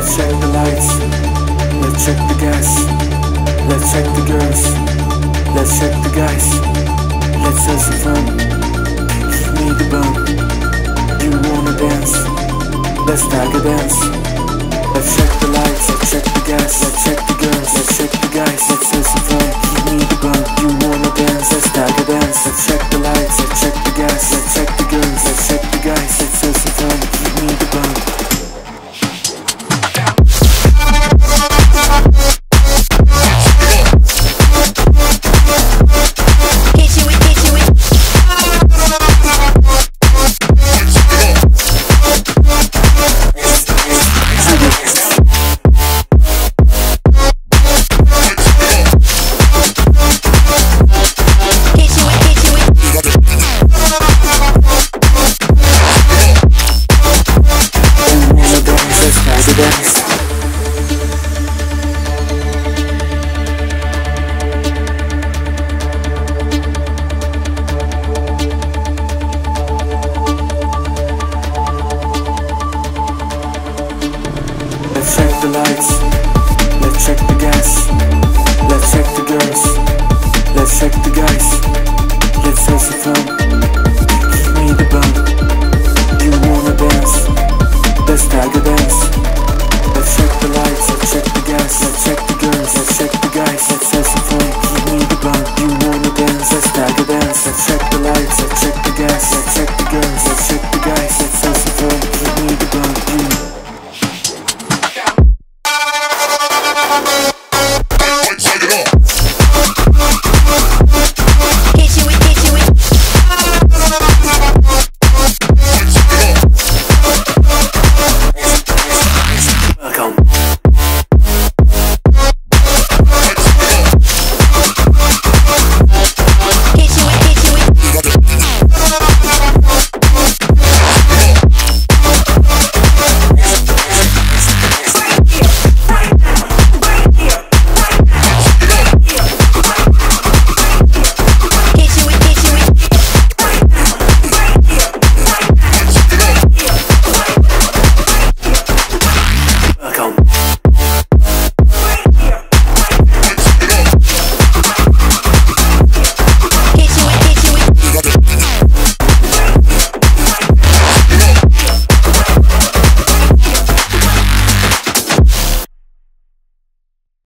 Let's check the lights. Let's check the gas. Let's check the girls. Let's check the guys. Let's have some fun. Give me the bum. You wanna dance? Let's tag a dance. Let's check the lights. Let's check the gas. Let's check the girls. Let's check the guys. Let's have some fun. Give me the bum. You wanna dance? Let's tag a dance. Let's check the lights. Let's check the gas. Let's check the girls. Let's check the guys. Let's have some fun. Give me the bum. Let's check the lights.